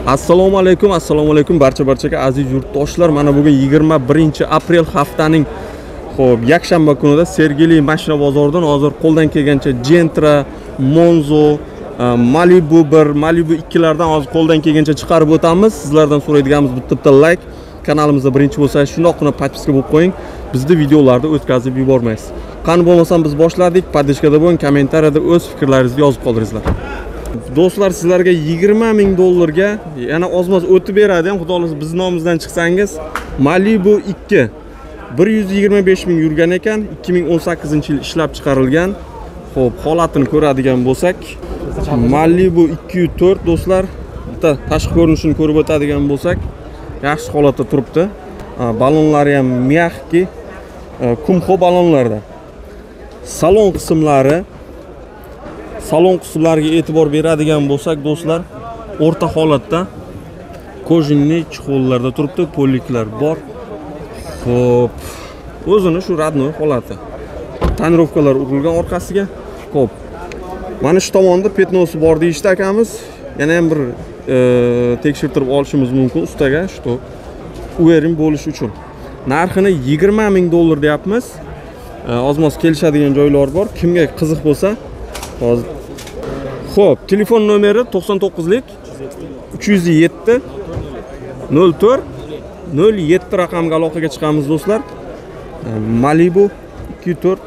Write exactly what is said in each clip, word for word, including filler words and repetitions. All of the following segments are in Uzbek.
Assalomu alaykum, assalomu alaykum barcha barchaga aziz yurtdoshlar. Mana bugun yigirma birinchi aprel haftaning xo'p, yakshanba kunida Sergeli mashina bozoridan hozir qo'ldan kelgancha Gentra, Monzo, Malibu bir, Malibu ikki lardan hozir qo'ldan kelgancha chiqarib o'tamiz. Sizlardan so'raydiganimiz bitta like, kanalimizda birinchi bo'lsangiz shundoqqina podpiska bo'lib qo'ying. Bizni videolarni o'tkazib yubormaysiz. Qani bo'lmasam biz boshladik. Podpishkada bo'ling, kommentariyada o'z fikrlaringizni yozib qoldiringlar. Do'stlar, sizlarga yigirma ming dollarga yana ozmoz o'tib beradi ham, xudo xolasa biz nomimizdan chiqsangiz, Malibu ikki bir yuz yigirma besh ming yurgan ekan, ikki ming o'n sakkizinchi yil ishlab chiqarilgan. Xo'p, holatini ko'radigan bo'lsak, Malibu ikki yuz to'rt do'stlar, bitta tashqi ko'rinishini ko'rib o'tadigan bo'lsak, yaxshi holatda turibdi. Balonlari ham mягкий, kumxo balonlarda. Salon qismlari Salon qismlariga e'tibor beradigan bo'lsak, do'stlar, o'rta holatda kojinli chexollarda turibdi, poliklar bor. Xo'p, o'zini shu radnoy holati. Tonirovkalar urilgan orqasiga. Xo'p. Mana shu tomonda petnosi bor deyishdi akamiz. Yana ham bir e, tekshirtirib olishimiz mumkin ustaga, shu uvering bo'lish uchun. Narxini yigirma ming dollar deyapmiz. E, ozmoz kelishadigan joylar bor. Kimga qiziq bo'lsa, hozir. Xo'p, telefon nomeri to'qson to'qqizlik uch yuz yetti nol to'rt nol yetti raqamga aloqaga chiqamiz do'stlar. Malibu ikki yuz to'rt.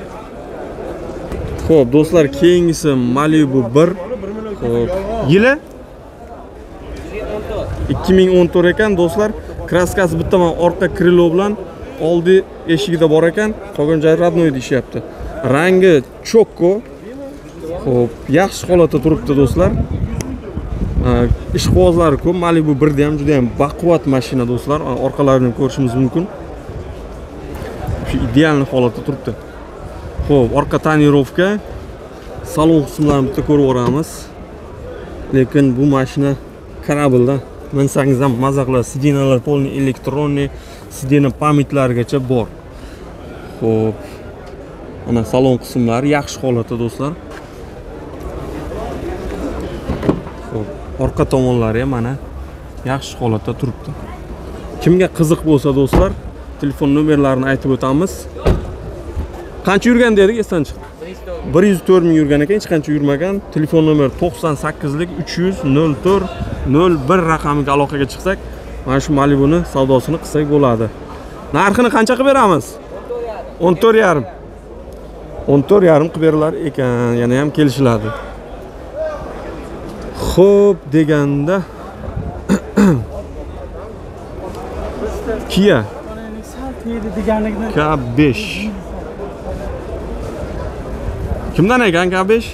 Xo'p, do'stlar, keyingisi Malibu bir. Xo'p, yili ikki ming o'n to'rt ekan do'stlar. Kraskasi bitta mana orqa krilo bilan oldi eshigida bor ekan, qolgan joyi radnoy deyapti. Rangi chokko. Xo'p, yaxshi holatda turibdi do'stlar. Ish qog'ozlari ko'p. Malibu bir da ham juda ham baquvvat mashina do'stlar. Orqalarini ko'rishimiz mumkin. Shu ideal holatda turibdi. Xo'p, orqa tonirovka, salon qismlarini bitta ko'rib o'ramiz. Lekin bu mashina karablda. Minsangiz ham maza qiladi. Sidinalar polni elektronniy, sidina pamitlargacha bor. Xo'p, mana salon qismlari yaxshi holatda do'stlar. Orqa tomonlari ham mana yaxshi holatda turibdi. Kimga qiziq bo'lsa do'stlar, telefon nomerlarini aytib o'tamiz. Qancha yurgan dedik, esdan chiqdi. bir yuz to'rt ming yurgan ekan, hech qancha yurmagan. Telefon nomeri to'qson sakkizlik uch yuz nol to'rt nol bir raqamiga aloqaga chiqsak, mana shu Malibuni savdosini qilsak bo'ladi. Narxini qancha qilib beramiz? o'n to'rt yarim. o'n to'rt yarim qilib berilar ekan, yana ham kelishiladi. Xo'p, deganda Kia K besh. Kimdan ekan K besh?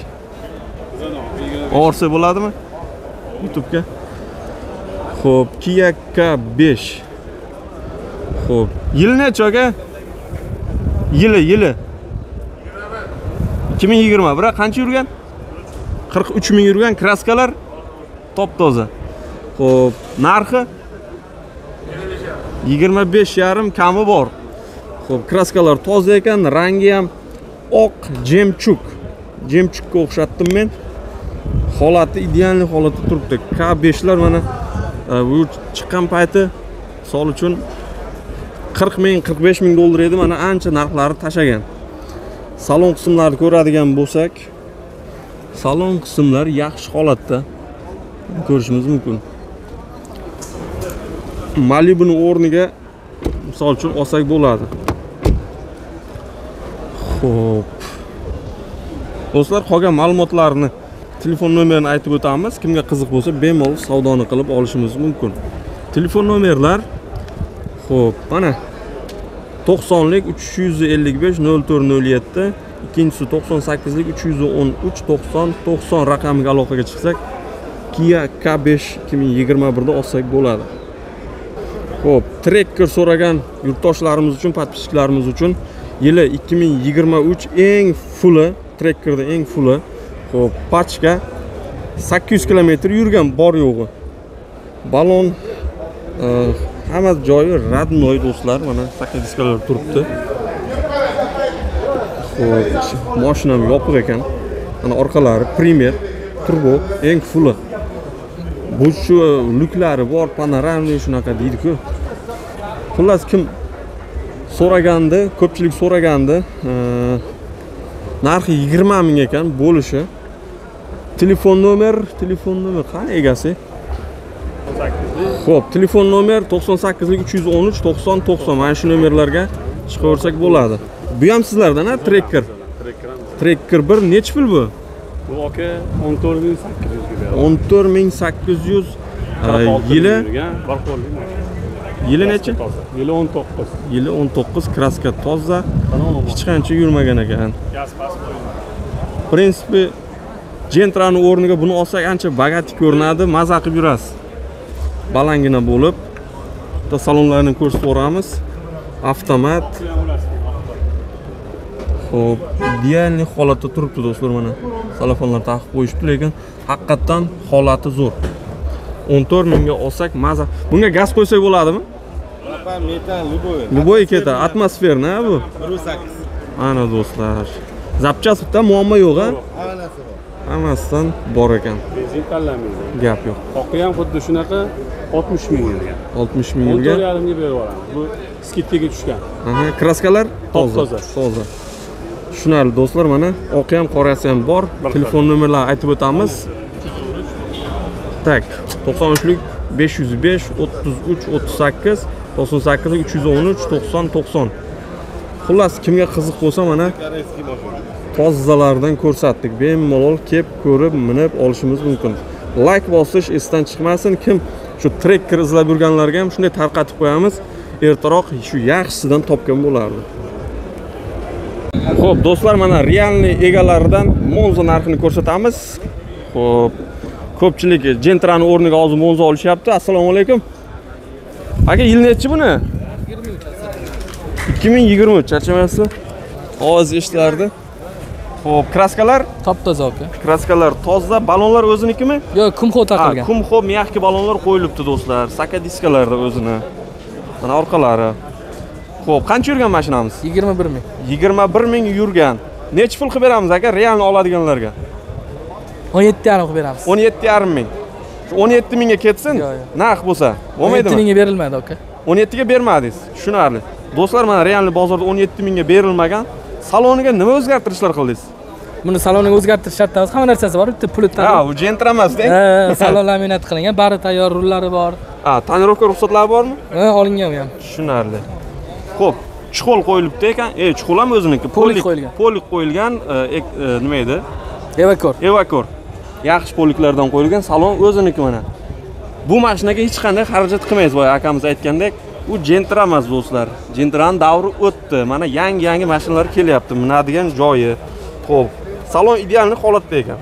Orsa bo'ladimi? YouTube'ga. Xo'p, Kia K besh. Xo'p, yili necha aka? Yili, yili. ikki ming yigirma. Biroq qancha yurgan? qirq uch ming yurgan, kraskalar top toza. Xo'p, narxi yigirma besh yarim kami bor. Xo'p, kraskalar toza ekan, rangi ham oq, jemchuk. Jemchukka o'xshatdim men. Holati ideal holatda turibdi. K besh lar mana bu chiqqan payti misol uchun qirq ming, qirq besh ming dollar edi, mana ancha narxlari tashagan. Salon qismlarini ko'radigan bo'lsak, salon qismlari yaxshi holatda ko'rishimiz mumkin. Malibuni o'rniga misol uchun olsak bo'ladi. Xo'p. Do'stlar, qolgan ma'lumotlarni, telefon nomerini aytib o'tamiz. Kimga qiziq bo'lsa, bemalol savdoni qilib olishimiz mumkin. Telefon nomerlar xo'p, mana to'qsonlik uch yuz ellik besh nol to'rt nol yetti, ikkinchisi to'qson sakkizlik uch yuz o'n uch to'qson to'qson raqamiga aloqaga chiqsak, Kia K besh ikki ming yigirma bir da olsak bo'ladi. Xo'p, Tracker so'ragan yurtdoshlarimiz uchun, podpishchilarimiz uchun yili ikki ming yigirma uch eng fulli, Trackerda eng fulli. Xo'p, pachka sakkiz yuz kilometr yurgan bor yo'g'i. Balon hamma joyi radnoy do'stlar, mana sakkiz diskalar turibdi. Xo'p, mashinam yopiq ekan. Mana orqalari Premier turbo eng fulli. Bu shu luklari bor, panoramli shunaqa deydi-ku. Xullas kim so'ragandi, ko'pchilik so'ragandi. Narxi yigirma ming ekan bo'lishi. Telefon nomer, telefon nomer qani egasi? Xo'p, telefon nomer to'qson sakkiz uch yuz o'n uch to'qson to'qson. Mana shu nomerlarga chiqaversak bo'ladi. Bu ham sizlardan, ha, Tracker. Tracker bir necha pul bu? Bu aka o'n to'rt ming sakkiz yuz ga. o'n to'rt ming sakkiz yuz yili. Yili necha? Yili o'n to'qqiz. Yili o'n to'qqiz, kraska toza. Hech qancha yurmagan ekan. Gaz pas qo'yilgan. Prinsipi Gentrani o'rniga buni olsak ancha bagati ko'rinadi, maza qilib yurasiz. Balangina bo'lib, bitta salonlarini ko'rsatib o'ramiz. Avtomat. Xo'p, idealniy holatda turibdi do'stlar, mana. Telefonlar taqib qo'yishdi, lekin haqiqatan holati zo'r. o'n to'rt mingga olsak maza. Bunga gaz qo'ysak bo'ladimi? Metan, luboy. Luboy ketadi, atmosferna bu. bir yuz sakkiz. Ana do'stlar. Zapchasovda muammo yo'q, ha? Hammasi bor. Hammasidan bor ekan. Benzin tanlamaydi. Gap yo'q. Oqi ham xuddi shunaqa oltmish ming yurgan. oltmish ming o'n yurgan. to'rt yarim ga berib yuboramiz. Bu skidkaga tushgan. Aha, kraskalar toza. Toza. Toza. Tushunarli do'stlar, mana oqi ham qorasi ham bor. Telefon nomerlarini aytib o'tamiz. Tak, to'qson uchlik besh yuz besh o'ttiz uch o'ttiz sakkiz to'qson sakkiz uch yuz o'n uch to'qson to'qson. Xullas, kimga qiziq bo'lsa mana tozalardan ko'rsatdik. Bemalol kelib ko'rib, minib olishimiz mumkin. Like bosish esdan chiqmasin. Kim shu Tracker izlab yurganlarga ham shunday tarqatib qo'yamiz. Ertaroq shu yaxshisidan topgan bo'lardi. Xo'p, do'stlar, mana realniy egalaridan Monza narxini ko'rsatamiz. Xo'p, ko'pchilik Gentrani o'rniga hozir Monza olishyapti. Assalomu alaykum. Aka, yil nechi buni? ikki ming yigirma uch, charchamayapsiz? Ovoz eshitilardi. Xo'p, kraskalar? Top-toza aka. Kraskalar toza, balonlar o'zinikimi? Yo'q, kumxo taqilgan. Ha, kumxo miyaqki balonlar qo'yilibdi do'stlar. Saka diskalarda o'zini. Mana orqalari. Xo'p, qancha yurgan mashinamiz? yigirma bir ming. yigirma bir ming yurgan. Necha pul qilib beramiz aka realni oladiganlarga? o'n yetti yarim qilib beramiz. o'n yetti yarim ming. Shu o'n yetti mingga ketsin. Narx bo'lsa, o'n yetti mingga berilmadi aka. o'n yetti ga bermadingiz. Tushunarli. Do'stlar, mana realni bozorda o'n yetti mingga berilmagan. Saloniga nima o'zgartirishlar qildingiz? Buni saloniga o'zgartirish shartimiz, hamma narsasi bor, bitta pulitdan. Ha, u Gentra emas-da. Ha, salon laminat qilingan, bari tayyor, rullari bor. Ha, tonirovka ruxsatlari bormi? Ha, olingan u ham. Tushunarli. Xo'p, chiqol qo'yilibdi ekan. E, chiqol ham o'ziniki. Polik qo'yilgan. Polik qo'yilgan, nima edi? Evakor. Evakor. Yaxshi poliklardan qo'yilgan, salon o'ziniki mana. Bu mashinaga hech qanday xarajat qilmaysiz, boya akamiz aytgandek. Bu Gentra emas do'stlar. Gentraning davri o'tdi. Mana yangi-yangi mashinalar kelyapti. Minadigan joyi. Xo'p, salon idealniy holatda ekan.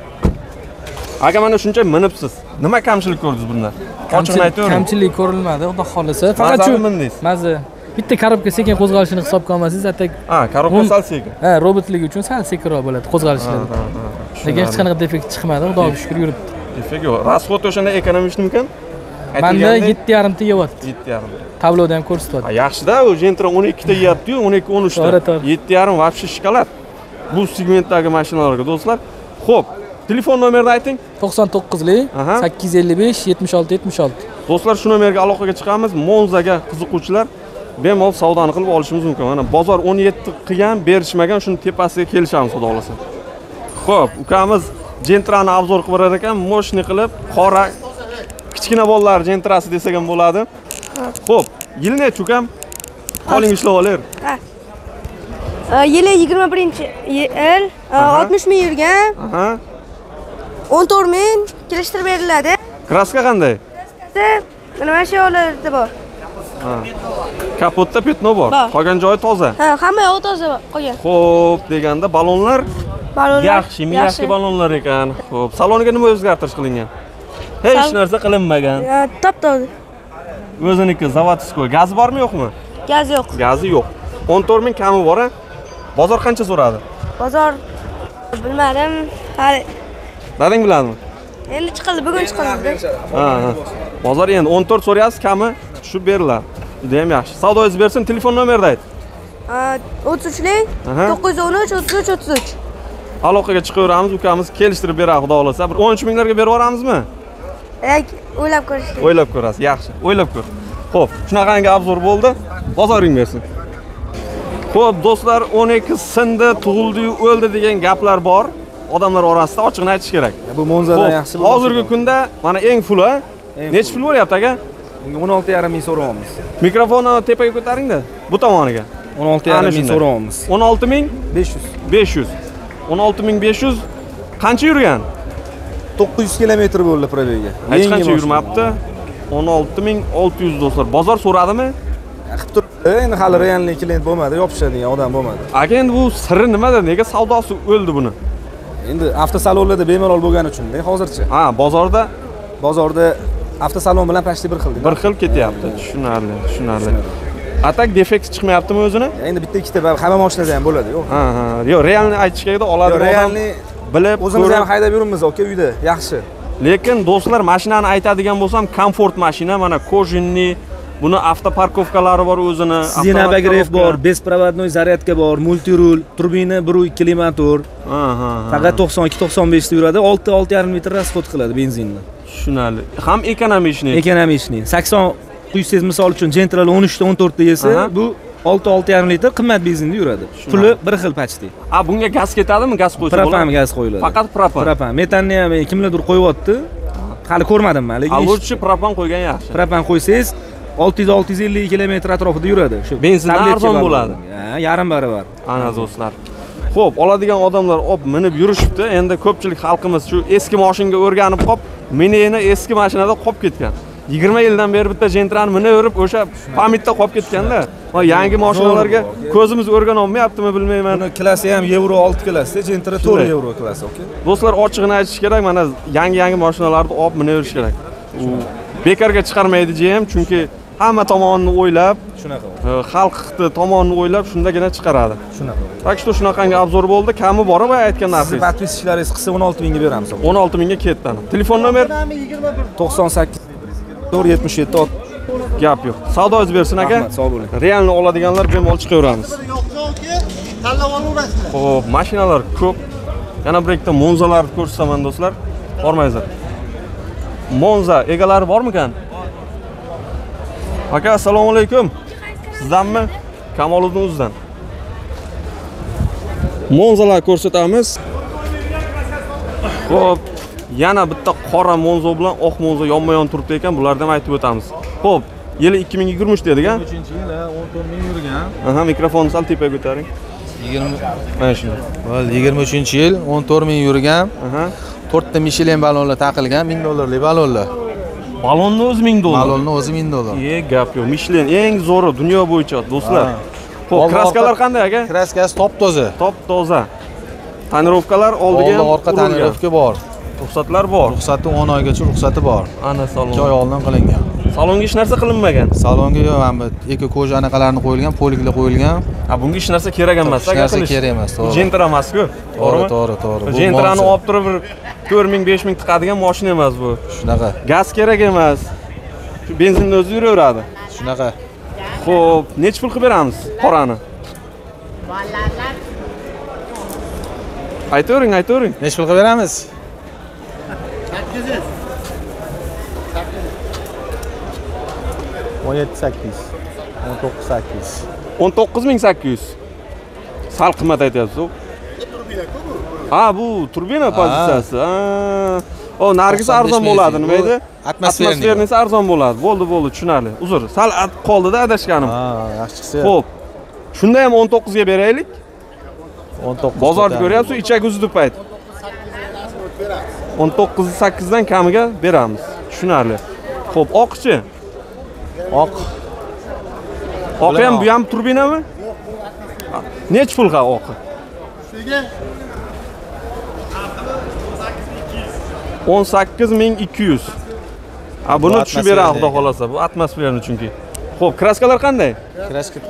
Aka, mana shuncha minibsiz. Nima kamchilik ko'rdingiz bunda? Ochiqni aytavering. Kamchilik ko'rilmadi, xudo xolisa. Faqat shu maza. Bitta korobka sekin qo'zg'alishini hisobga olmasangiz, atak. Ha, korobka sal sekin. Ha, robotligi uchun sal sekinroq bo'ladi qo'zg'alishlar. Lekin hech qanaqa defekt chiqmadi, xudoga shukr yuribdi. Defekt yo'q. Rasxod o'shanda ekonomishmikan? Menda yetti yarim ta yeyapti. yetti yarim. Tabloda ham ko'rsatyapti. Yaxshi-da, u Gentra o'n ikki ta yeyapti-yu, o'n ikki o'n uch ta. yetti yarim вообще shokolad. Bu segmentdagi mashinalarga do'stlar. Xo'p, telefon nomerini ayting. to'qson to'qqizlik sakkiz yuz ellik besh yetmish olti yetmish olti. Do'stlar, shu nomerga aloqaga chiqamiz. Monzaga qiziquvchilar bemalol savdoni qilib olishimiz mumkin. Mana bozor o'n yetti qilgan, berishmagan, shuni tepasiga kelishamiz, xudo xolasa. Xo'p, ukamiz Gentrani obzor qilib berar ekan, moshni qilib, qora kichkina bolalar Gentrasi desak ham bo'ladi. Xo'p, yil necha ukam? Qoling ishlab oler. Yili yigirma birinchi yil, oltmish ming yurgan. Aha. o'n to'rt ming kelishtirib beriladi. Kraska qanday? Kraskasi mana shu yo'llarda bor. Ha. Kapotda petno bor. Qolgan joyi toza. Ha, hamma yo'q toza qolgan. Xo'p, deganda balonlar balonlar yaxshi, yaxshi balonlar ekan. Xo'p, saloniga nima o'zgartirish qilingan? Hech narsa qilinmagan. Top-toza. O'ziniki zavodskoy. Gaz bormi, yo'qmi? Gaz yo'q. Gazi yo'q. o'n to'rt ming kami bor, ha? Bozor qancha so'radi? Bozor bilmadim. Hali dadang biladimi? endi chiqildi, bugun chiqildi. Ha, ha. Bozor endi o'n to'rt so'rayapsiz, kami tushib beriladi. Juda ham yaxshi. Savdoingiz bersin, telefon nomerini ayt. o'ttiz uchlik to'qqiz yuz o'n uch o'ttiz uch o'ttiz uch. Aloqaga chiqaveramiz, ukamiz kelishtirib beradi, xudo xolasa. Bir o'n uch minglarga berib yuboramizmi? Ey, o'ylab ko'rish kerak. O'ylab ko'rasiz. Yaxshi. O'ylab ko'r. Xo'p, shunaqangi obzor bo'ldi. Bozoring bersin. Xo'p, do'stlar, o'n ikki sindi, tug'ildi-yu, o'ldi degan gaplar bor. Odamlar orasida ochiqni aytish kerak. Bu Monzadan yaxshi. Hozirgi kunda mana eng puli, necha pul bo'lyapti aka? Bunga o'n olti yarim ming so'rayapmiz. Mikrofonni tepaga ko'taring-da, bu tomoniga. o'n olti yarim ming so'rayapmiz. o'n olti ming besh yuz. besh yuz. o'n olti ming besh yuz qancha yurgan? to'qqiz yuz kilometr bo'ldi probegiga. Hech qancha yurmabdi. o'n olti ming olti yuz do'stlar. Bozor so'radimi? Qilib turibdi. Endi hali realniy klient bo'lmadi, yopishadigan odam bo'lmadi. Aka, endi bu siri nimada? Nega savdosi o'ldi buni? Endi avtosalonlarda bemalol bo'lgani uchun, hozircha. Ha, bozorda bozorda avtosalon bilan pashti bir xil. Bir xil ketyapti. Tushunarli, tushunarli. Atak defekt chiqmayaptimi o'zini? Endi bitta ikkita hamma mashinada ham bo'ladi, yo'q. Ha, ha. Yo'q, realni aytish kerakda, oladi odam. Realniy bilib, o'zimiz ham haydab yuribmiz, aka, uyda. Yaxshi. Lekin do'stlar, mashinani aytadigan bo'lsam, komfort mashina, mana kojinni, buni avtoparkovkalari bor o'zini, Zinabagrev bor, besprovодной zaryadka bor, multirul, turbina bir nuqta ikki li motor. Ha, ha. Faqat to'qson ikki to'qson besh ta yuradi, olti olti yarim litr rasxod qiladi benzinni. Tushunarli. Ham ekonomishni. Ekonomishni. sakson quysiz misol uchun Gentra'li o'n uch ta o'n to'rt ta yesa, bu olti olti yarim litr qimmat benzinda yuradi. Puli bir xil pachti. A, bunga gaz ketadimi? Gaz qo'ysa bo'ladi. Propan gaz qo'yiladi. Faqat propan. Propan. Metanni ham kimlardir qo'yibdi. Hali ko'rmadim men, lekin. Alurchi propan qo'ygan yaxshi. Propan qo'ysangiz olti yuz olti yuz ellik kilometr atrofida yuradi. Shu benzin arzon bo'ladi. Ha, yarim barobar. Ana do'stlar. Xo'p, oladigan odamlar op minib yurishibdi. Endi ko'pchilik xalqimiz shu eski mashinaga o'rganib qop, menini eski mashinada qolib ketgan. yigirma yildan beri bitta Gentra'ni minib yurib, o'sha pamitda qolib ketganda, va yangi mashinalarga ko'zimiz o'rgana olmayaptimi bilmayman. Buni klassi ham Euro olti klassi, Gentra to'rt Euro klassi, okey. Do'stlar, ochiqni aytish kerak, mana yangi-yangi mashinalarni olib minib yurish kerak. U bekarga chiqarmaydi jam, chunki hamma tomonni o'ylab, shunaqa. Xalqni tomonni o'ylab shundagina chiqaradi. Shunaqa. Tak что shunaqangi obzor bo'ldi, kami bor va aytgan narsangiz. Podpischiklaringiz qilsa o'n olti mingga beramiz. o'n olti mingga ketdi. Telefon nomer to'qson sakkiz to'rt yetmish yetti. Gap yo'q. Savdoingiz bersin aka. Rahmat, sog' bo'ling. Realni oladiganlar bemalol chiqaveramiz. Tanlab olaverasizlar. Xo'p, mashinalar ko'p. Yana bir ikkita Monzalarni ko'rsataman do'stlar. Bormaysizlar. Monza egalari bormikan? Aka, assalomu alaykum. Sizdanmi? Kamoliddin o'zidan. Monzalar ko'rsatamiz. Xo'p, yana bitta qora Monza bilan oq Monza yonma-yon turibdi ekan, bularni ham aytib o'tamiz. Xo'p, yili ikki ming yigirma uch dedik-a? uchinchi yil o'n to'rt ming yurgan. Aha, mikrofonni sal tepaga ko'taring. yigirma Mana shunday. Bo'ldi, yigirma uchinchi yil o'n to'rt ming yurgan. Aha. to'rtta Michelin ballonlar taqilgan, ming dollarlik ballonlar. Ballonni o'zi ming dollar. Ballonni o'zi ming dollar. E, gap yo'q. Michelin eng zo'ri dunyo bo'yicha, do'stlar. Xo'p, kraskalar qanday aka? Kraskasi top-toza. Top-toza. Tonirovkalar oldiga ham orqa tonirovka bor. Ruxsatlar bor. Ruxsati o'n oygacha ruxsati bor. Ana salon. ikki oy oldin qilingan. Salonga hech narsa qilinmagan. Salonga yo'q, ham eko koja anaqalarni qo'yilgan, poliklar qo'yilgan. Ha, bunga hech narsa kerak emas, aka. Hech narsa kerak emas, to'g'ri. Gentra emas-ku. To'g'ri, to'g'ri, to'g'ri. Gentrani olib turib bir to'rt ming besh ming tiqadigan mashina emas bu. Shunaqa. Gaz kerak emas. Shu benzinni o'zi yuraveradi. Shunaqa. Xo'p, necha pul qilib beramiz qorani? Aytavering, aytavering. Necha pul qilib beramiz? o'n yetti sakkiz. o'n to'qqiz sakkiz. o'n to'qqiz ming sakkiz yuz. Sal qimmat aytyapsiz. Ha, bu turbina pozitsiyasi. Ha. O, nargisi arzon bo'ladi, nima edi? Atmosfernisi arzon bo'ladi. Bo'ldi, bo'ldi, tushunarli. Uzr, sal qoldida adashganim. Ha, yaxshi chiqsa. Xo'p. Shunda ham o'n to'qqiz ga beraylik. o'n to'qqiz. Bozorda ko'ryapsiz, ichak uzdi payt. o'n to'qqiz sakkiz dan kamiga beramiz. Tushunarli. Xo'p, oqchi. Oq. Oq ham bu ham turbinami? Nech pul ha oqi? Sizga o'n sakkiz ming ikki yuz. Ha, buni tushib beradi xudo xolasa. Bu atmosferani chunki. Xo'p, kraskalar qanday? Kraska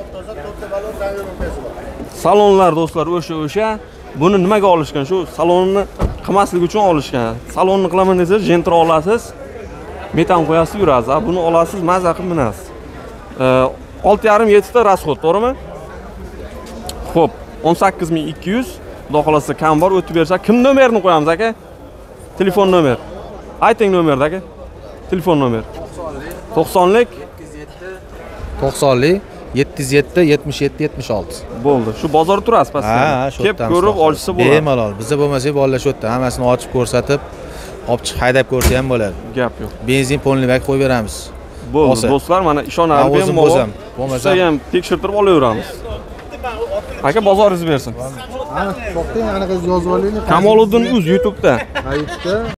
Salonlar do'stlar o'sha o'sha. Buni nimaga olishgan? Shu salonni qilmaslik uchun olishgan. Salonni qilaman desangiz, Gentra olasiz. Metan qo'yasiz, yurasiz. Buni olasiz, maza qilib minasiz. olti yarim yetti ta rasxod, to'g'rimi? Xo'p, o'n sakkiz ming ikki yuz. Xudo xolasa kam bor, o'tib bersa, kim nomerini qo'yamiz aka? Telefon nomer. Ayting nomerni aka. Telefon nomer. to'qsonlik to'qsonlik yetti yuz yetti yetmish yetti yetmish olti. bo'ldi. Shu bozor turasiz pastda. Ha, shu Kelib ko'rib olsa bo'ladi. Bemalol. Bizda bo'lmasa bolalar shu yerda hammasini ochib ko'rsatib, olib chiqib haydab ko'rsa ham bo'ladi. Gap yo'q. Benzin polni bak qo'yib beramiz. Bo'ldi. Do'stlar, mana ishonarli o'zim bemalol. o'zim. Bo'lmasa ham tekshirtirib olaveramiz. Aka bozoringiz bersin. Ha, to'xtang, anaqa yozib olaylik. Kamoliddin Uz YouTube'da. Ha, YouTube'da.